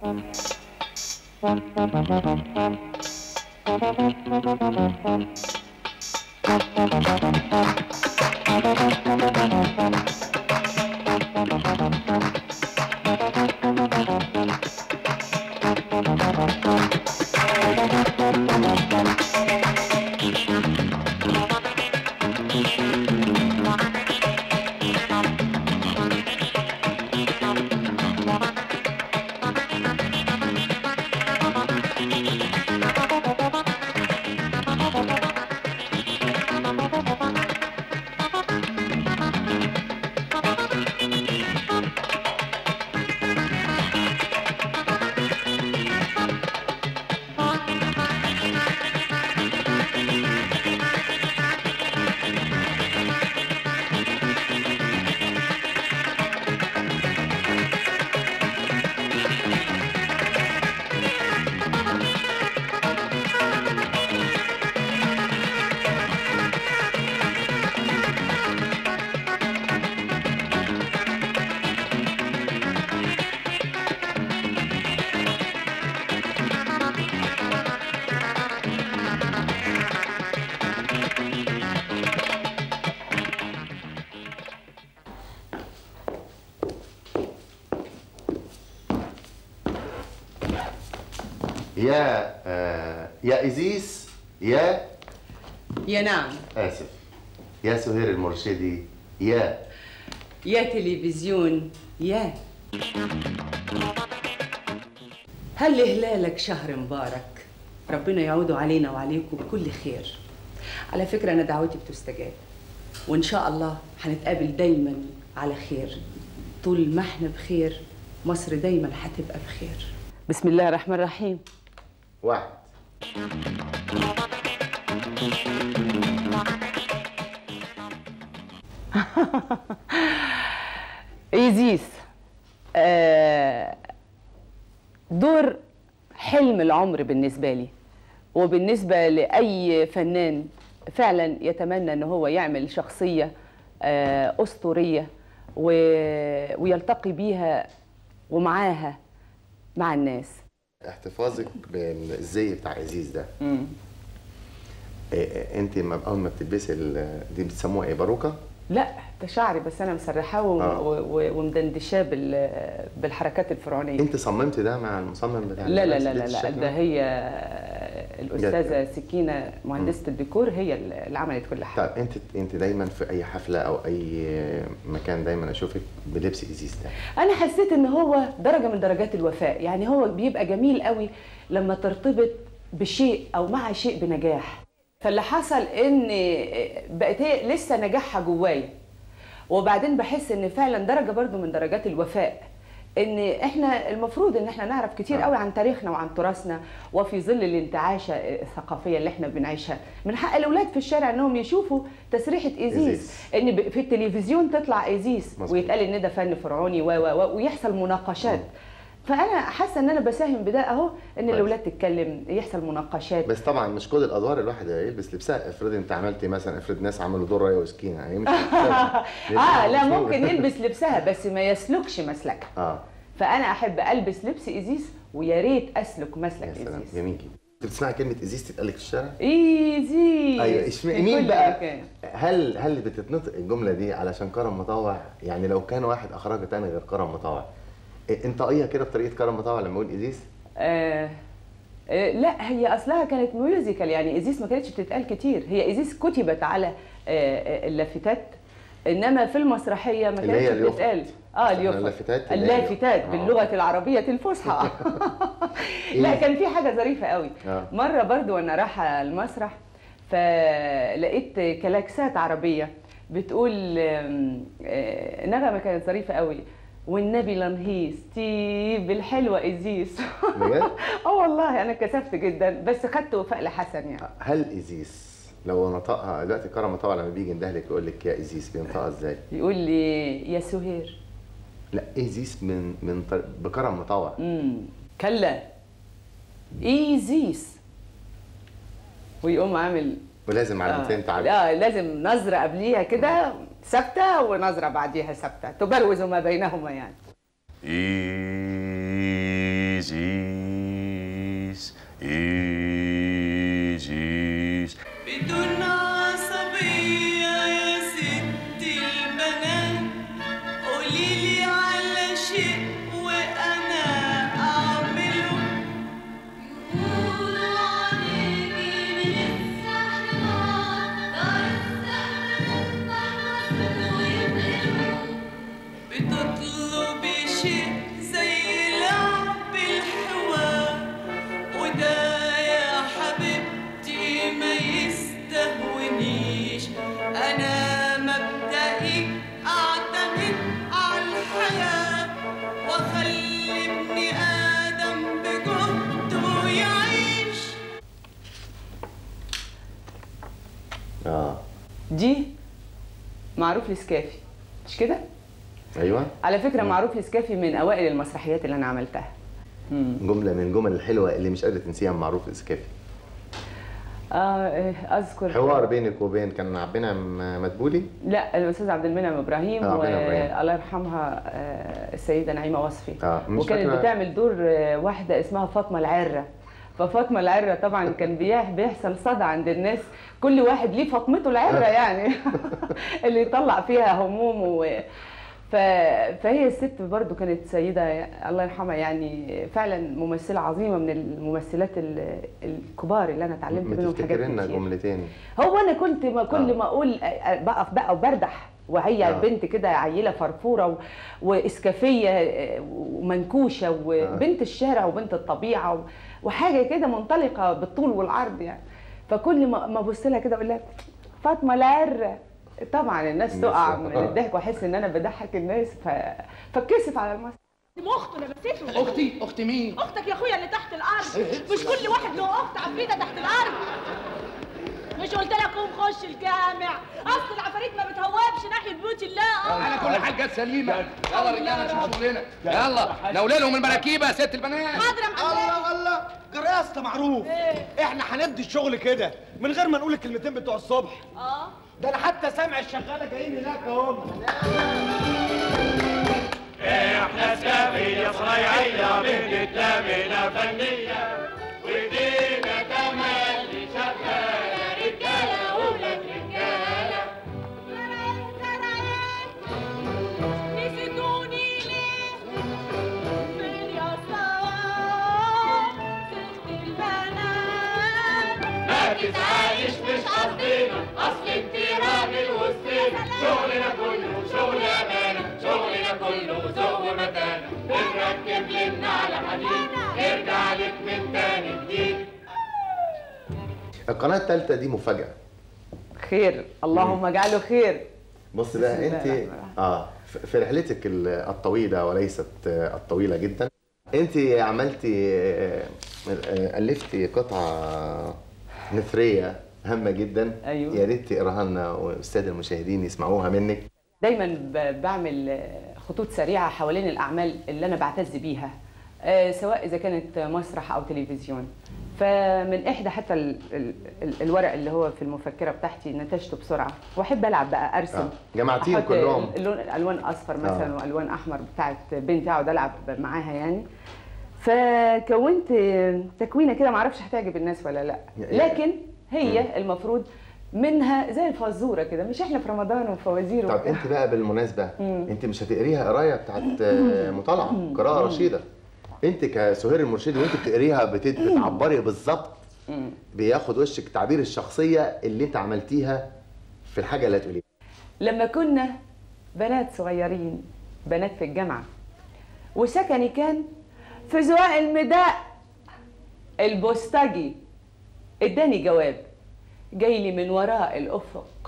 يا إزيس يا نعم. آسف. يا سهير المرشدي يا تلفزيون يا. هل هلالك شهر مبارك، ربنا يعود علينا وعليكم بكل خير. على فكرة أنا دعوتي بتستجاب، وإن شاء الله هنتقابل دايما على خير. طول ما احنا بخير مصر دايما هتبقى بخير. بسم الله الرحمن الرحيم. واحد. إيزيس، دور حلم العمر بالنسبة لي وبالنسبة لأي فنان فعلا يتمنى أنه هو يعمل شخصية أسطورية ويلتقي بيها ومعاها مع الناس. احتفاظك بالزي بتاع إزيس ده، انت اول ما بتلبسي دي بتسموها ايه، باروكه؟ لا ده شعري بس انا مسرحاه ومدندشاه بالحركات الفرعونيه. انت صممت ده مع المصمم بتاع؟ لا لا لا لا ده هي الاستاذه سكينه مهندسه الديكور هي اللي عملت كل حاجه. طيب انت دايما في اي حفله او اي مكان دايما اشوفك بلبس إزيس ده. انا حسيت ان هو درجه من درجات الوفاء، يعني هو بيبقى جميل قوي لما ترتبط بشيء او مع شيء بنجاح. فاللي حصل ان بقت هي لسه نجاحها جوايا، وبعدين بحس ان فعلا درجه برضو من درجات الوفاء ان احنا المفروض ان احنا نعرف كتير قوي عن تاريخنا وعن تراثنا، وفي ظل الانتعاشه الثقافيه اللي احنا بنعيشها من حق الاولاد في الشارع انهم يشوفوا تسريحه إزيس، ان في التلفزيون تطلع إزيس ويتقال ان ده فن فرعوني ويحصل مناقشات. فانا حاسه ان انا بساهم بده اهو، ان الاولاد تتكلم يحصل مناقشات. بس طبعا مش كل الادوار الواحد يلبس لبسها. افرض انت عملتي مثلا، افرض ناس عملوا دور ريا وسكينه يعني مش لا ممكن يلبس لبسها بس ما يسلكش مسلكها. فانا احب البس لبس إزيس ويا ريت اسلك مسلك إزيس. جميل جدا. انت بتسمعي كلمه إزيس تتقال لك في الشارع؟ إزيس. ايوه مين بقى؟ هل بتتنطق الجمله دي علشان كرم مطاوع؟ يعني لو كان واحد اخرجها تاني غير كرم مطاوع، انطقيها كده بطريقه كرم مطاوع لما اقول إزيس؟ لا هي اصلها كانت ميوزيكال، يعني إزيس ما كانتش بتتقال كتير. هي إزيس كتبت على اللافتات، انما في المسرحيه ما كانتش بتتقال. اللافتات باللغه العربيه الفصحى. لا كان في حاجه ظريفه قوي. مره برضو وانا رايحه المسرح فلقيت كلاكسات عربيه بتقول نغمه كانت ظريفه قوي، والنبي لنهيس تي بالحلوه إزيس. بجد؟ والله انا كسفت جدا بس خدت وفاء لحسن يعني. هل إزيس لو نطقها دلوقتي كرم مطاوع لما بيجي يندهلك يقول لك يا إزيس بينطقها ازاي؟ يقول لي يا سهير. لا إزيس بكرم مطاوع. كلا إزيس، ويقوم عامل ولازم علامتين تعبير. لازم نظره قبليها كده ثابته ونظره بعديها ثابته تبروز ما بينهما يعني. إيزيس إيزيس. بدون عصبية يا ست البنات، قوليلي على شيء وأنا أعمله. يقولوا عليكي من بتطلبي شيء زي لعب الحوار، وده يا حبيبتي ما يستهونيش. أنا مبدئي أعتمد على الحياة، وأخلي ابن آدم بجهده يعيش. دي معروف الاسكافي مش كده؟ ايوه على فكره معروف الاسكافي من اوائل المسرحيات اللي انا عملتها. جمله من الجمل الحلوه اللي مش قادره تنسيها من معروف الاسكافي. اذكر حوار بينك وبين كان عبد المنعم مدبولي؟ لا الاستاذ عبد المنعم ابراهيم والله يرحمها السيده نعيمه وصفي. وكانت بتعمل دور واحده اسمها فاطمه العره. ففاطمه العره طبعا كان بيحصل صدى عند الناس، كل واحد ليه فاطمته العره يعني اللي يطلع فيها همومه فهي الست برضو كانت سيدة الله يرحمها، يعني فعلا ممثلة عظيمة من الممثلات الكبار اللي أنا اتعلمت منهم حاجات كتير. لنا جملتين. هو أنا كنت كل ما أقول بقف بقى وبردح، وهي بنت كده عيلة فرفورة وإسكافية ومنكوشة وبنت الشارع وبنت الطبيعة وحاجة كده منطلقة بالطول والعرض يعني. فكل ما أبص لها كده أقول لها فاطمة العرة، طبعا الناس تقع من الضحك واحس ان انا بضحك الناس فاتكسف على المسرح. دي اخته لبسته. اخت مين؟ اختك يا اخويا اللي تحت الارض. مش كل واحد له اخت عفريته تحت الارض. مش قلت لك قوم خش الجامع؟ اصل العفاريت ما بتهوبش ناحيه بيوت الله. انا كل حاجه سليمه. يلا رجاله نشوف شغلنا. يلا نولي لهم المراكيب يا ست البنات. حاضر يا محمد. الله جرى يا اسطى معروف. احنا هنبدي الشغل كده من غير ما نقول الكلمتين بتوع الصبح. ده انا حتى سامع الشغاله جايين هناك اهم. احنا اسكافيه صنايعيه مهنتنا مهنه فنيه، وايدينا تملي شغاله رجاله ولاد رجاله. نسيتوني ليه؟ فين يا صواب ست البنات؟ ما تزعليش مش قصدنا، اصل انت راجل وسطنا. شغلنا كله شغل امانه، شغلنا كله ذوق ومتانه. بنركب لنا على حديد، نرجع لك من تاني جديد. القناه الثالثه دي مفاجاه. خير، اللهم اجعله خير. بص بقى انت في رحلتك الطويله وليست الطويله جدا، انت عملتي الفتي قطعه نثريه هامه جدا. أيوة. يا ريت تقراها لنا والساده المشاهدين يسمعوها منك. دايما بعمل خطوط سريعه حوالين الاعمال اللي انا بعتز بيها، سواء اذا كانت مسرح او تلفزيون. فمن احدى حتى الورق اللي هو في المفكره بتاعتي نتجته بسرعه، واحب العب بقى ارسم. جمعتيهم كلهم؟ الوان اصفر مثلا والوان احمر بتاعت بنتي، اقعد العب معاها يعني. فكونت تكوينه كده، معرفش هتعجب الناس ولا لا، لكن هي المفروض منها زي الفزوره كده، مش احنا في رمضان وفوازير. طب انت بقى بالمناسبه انت مش هتقريها قرايه بتاعت مطالعه قراءه رشيده. انت كسهير المرشدي وانت بتقريها بتعبري بالظبط، بياخد وشك تعبير الشخصيه اللي انت عملتيها في الحاجه اللي هتقوليها. لما كنا بنات صغيرين، بنات في الجامعه، وسكني كان في زواق المداء، البوسطجي اداني جواب جاي لي من وراء الافق،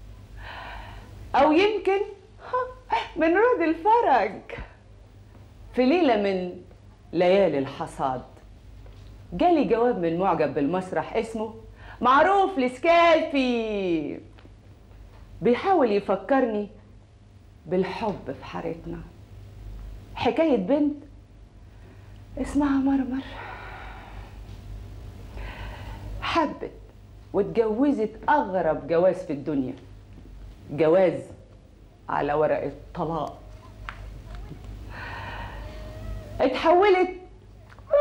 او يمكن من رود الفرج. في ليله من ليالي الحصاد جالي جواب من معجب بالمسرح اسمه معروف الاسكافي، بيحاول يفكرني بالحب في حارتنا. حكايه بنت اسمها مرمر، حبت واتجوزت اغرب جواز في الدنيا، جواز على ورق الطلاق. اتحولت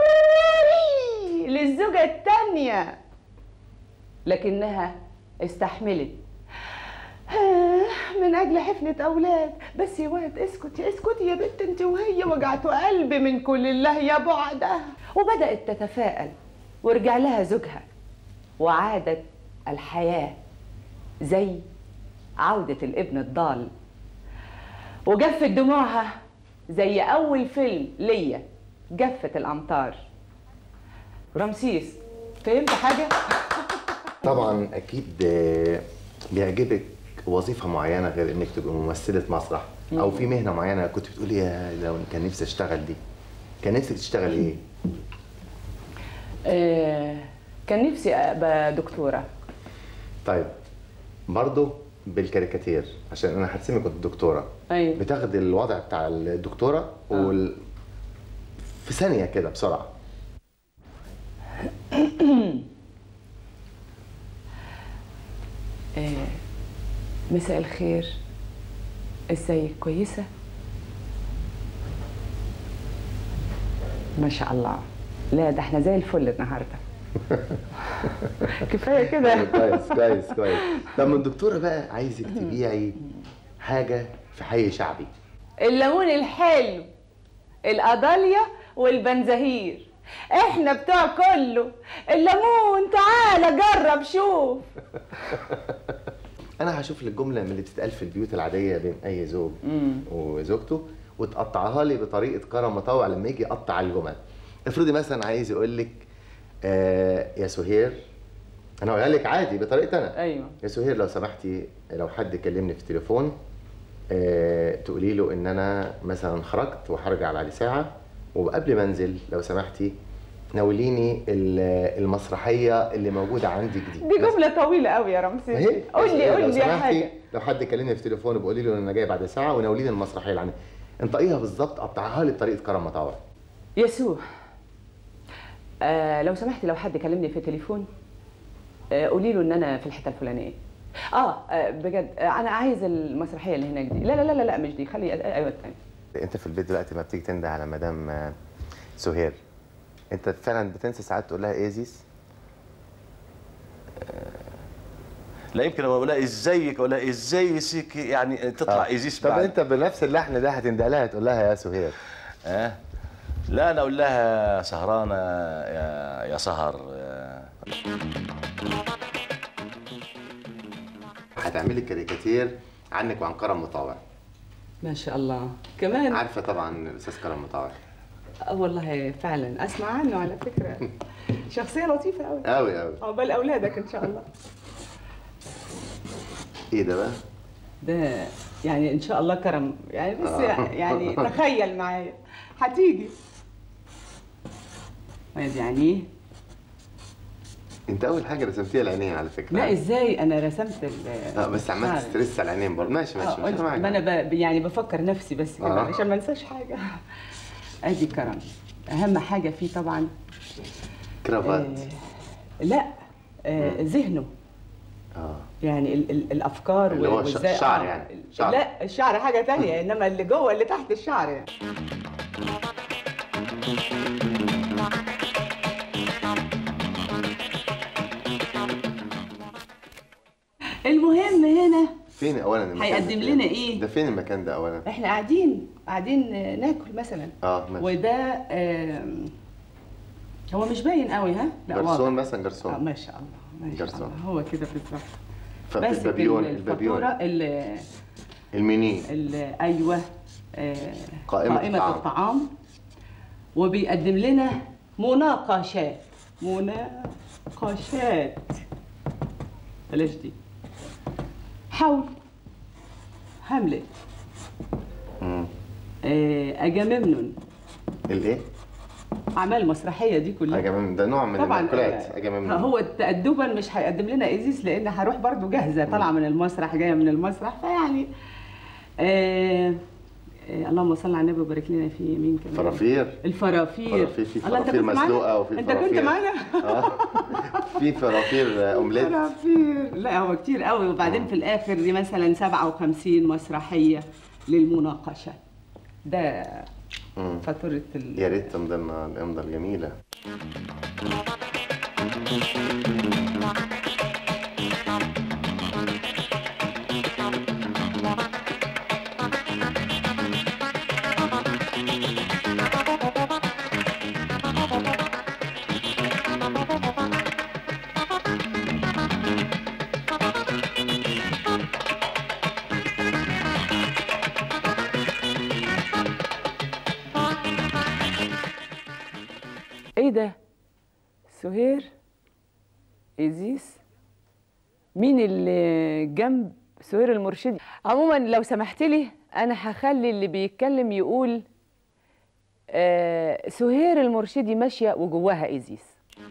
للزوجة التانية، لكنها استحملت من أجل حفنة أولاد. بس يا واد اسكتي اسكتي يا بنت انت وهي، وجعتوا قلبي من كل الله يا بعدها. وبدأت تتفائل ورجع لها زوجها، وعادت الحياة زي عودة الابن الضال، وجفت دموعها زي أول فيلم ليا جفت الأمطار. رمسيس فهمت حاجة؟ طبعا اكيد بيعجبك وظيفه معينه غير انك تبقي ممثله مسرح، او في مهنه معينه كنت بتقولي يا لو كان نفسي اشتغل دي. كان نفسك تشتغل ايه؟ كان نفسي ابقى دكتوره. طيب برضه بالكاريكاتير، عشان انا هرسمك كنت دكتوره. ايوه. بتاخدي الوضع بتاع الدكتوره في ثانيه كده بسرعه. مساء الخير، ازيك؟ كويسه؟ ما شاء الله. لا ده احنا زي الفل النهارده. كفايه كده. كويس كويس كويس. طب من الدكتوره بقى عايزك تبيعي حاجه في حي شعبي. الليمون الحلو، القضاليا والبنزهير، احنا بتوع كله. الليمون تعالى جرب شوف. انا هشوف لك جمله من اللي بتتقال في البيوت العاديه بين اي زوج وزوجته، وتقطعها لي بطريقه كرم مطوع لما يجي يقطع الجمل. افرضي مثلا عايز يقول لك يا سهير، انا هقولها لك عادي بطريقتي انا. ايوه. يا سهير لو سمحتي لو حد كلمني في التليفون تقولي له ان انا مثلا خرجت وهرجع بعد ساعه، وقبل ما انزل لو سمحتي ناوليني المسرحيه اللي موجوده عندك دي. دي جمله طويله قوي يا رمسيس. قول لي يا حاجه. لو حد كلمني في التليفون بقولي له ان انا جاي بعد ساعه وناوليني المسرحيه اللي عندي. انطقيها بالظبط، قطعها لي بطريقه كرم مطوع. يسوع لو سمحتي لو حد كلمني في التليفون قولي له ان انا في الحته الفلانيه. بجد انا عايز المسرحيه اللي هناك دي. لا لا لا لا مش دي، خلي ايوه الثانيه. انت في البيت دلوقتي ما بتيجي تنده على مدام سهير، انت فعلا بتنسى ساعات تقول لها ايه زيس؟ لا يمكن اقول لها ازيك اقول لها ازاي سيك، يعني تطلع ايزيس. طب انت بنفس اللحن ده هتنده لها تقول لها يا سهير؟ لا انا اقول لها سهرانه يا سهر. هتعملي كاريكاتير عنك وعن كرم مطوع. ما شاء الله. كمان عارفه طبعا الاستاذ كرم مطوع. والله فعلا اسمع عنه على فكره. شخصيه لطيفه قوي قوي قوي. عقبال اولادك ان شاء الله. ايه ده بقى؟ ده يعني ان شاء الله كرم يعني، بس يعني تخيل معايا هتيجي. يعني انت اول حاجه رسمتيها العينين على فكره. لا ازاي انا رسمت بس عملت ستريس على العينين برضه. ماشي ماشي مش ما انا يعني بفكر نفسي بس كده عشان ما انساش حاجه. ادي كرم، اهم حاجه فيه طبعا كرافات. لا ذهنه. يعني الافكار اللي هو الشعر يعني شعر. لا الشعر حاجه ثانيه، انما اللي جوه اللي تحت الشعر يعني. المهم هنا فين اولا المكان؟ هيقدم لنا ايه؟ ده فين المكان ده اولا؟ احنا قاعدين ناكل مثلا. ماشي. وده هو مش باين قوي. لا جرسون مثلا. جرسون. ما شاء الله ما شاء الله. هو كده بالظبط. بس البابيون المنيو ايوه قائمة الطعام. وبيقدم لنا مناقشات. بلاش دي. حول هاملت. اجاممنون. الايه؟ اعمال مسرحيه دي كلها. اجاممنون ده نوع من المأكولات. اجاممنون هو تأدبا مش هيقدم لنا ايزيس لان هروح برضو جاهزه طالعه من المسرح جايه من المسرح فيعني اللهم صل على النبي وبارك لنا في مين كمان؟ الفرافير. في فرافير مسلوقه وفي انت كنت معانا؟ في فرافير اومليت. فرافير لا هو كتير قوي. وبعدين في الاخر دي مثلا 57 مسرحيه للمناقشه. ده فاتوره يا ريت تمضي لنا الامضه الجميله. ايه ده؟ سهير؟ إيزيس؟ مين اللي جنب سهير المرشدي؟ عموما لو سمحت لي انا هخلي اللي بيتكلم يقول سهير المرشدي ماشيه وجواها إيزيس.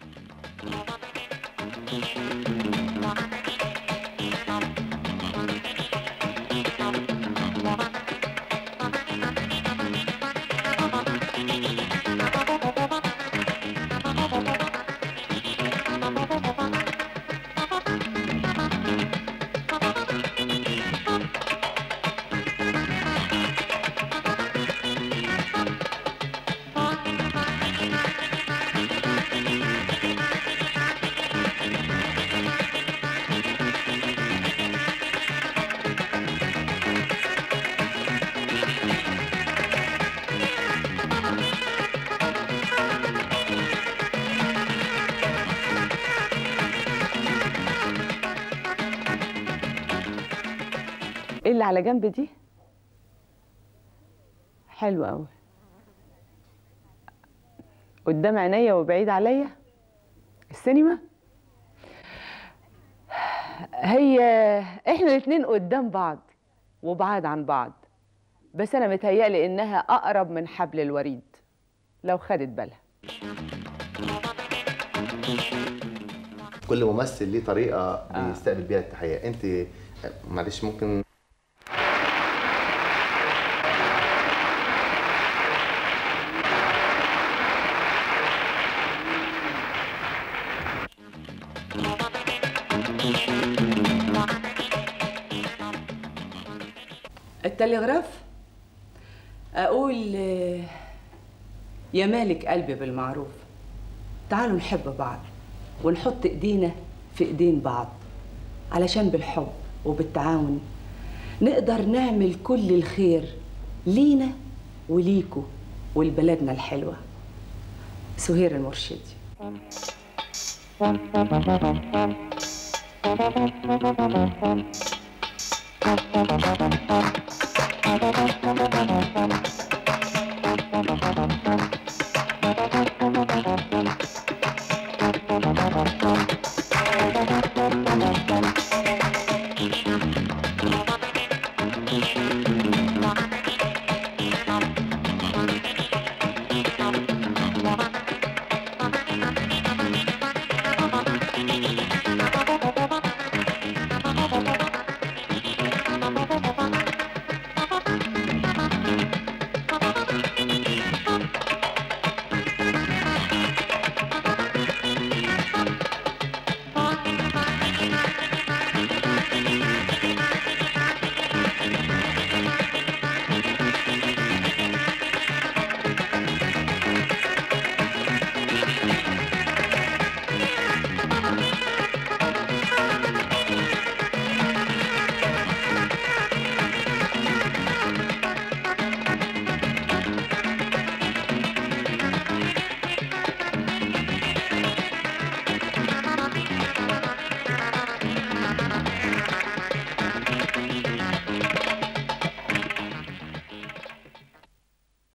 ايه اللي على جنب دي؟ حلو قوي. قدام عينيا وبعيد عليا؟ السينما؟ هي احنا الاتنين قدام بعض وبعاد عن بعض، بس انا متهيألي انها اقرب من حبل الوريد لو خدت بالها. كل ممثل ليه طريقه بيستقبل بيها التحيه. انت معلش ممكن التلغراف اقول يا مالك قلبي بالمعروف، تعالوا نحب بعض ونحط ايدينا في ايدين بعض، علشان بالحب وبالتعاون نقدر نعمل كل الخير لينا وليكوا ولبلدنا الحلوة. سهير المرشدي.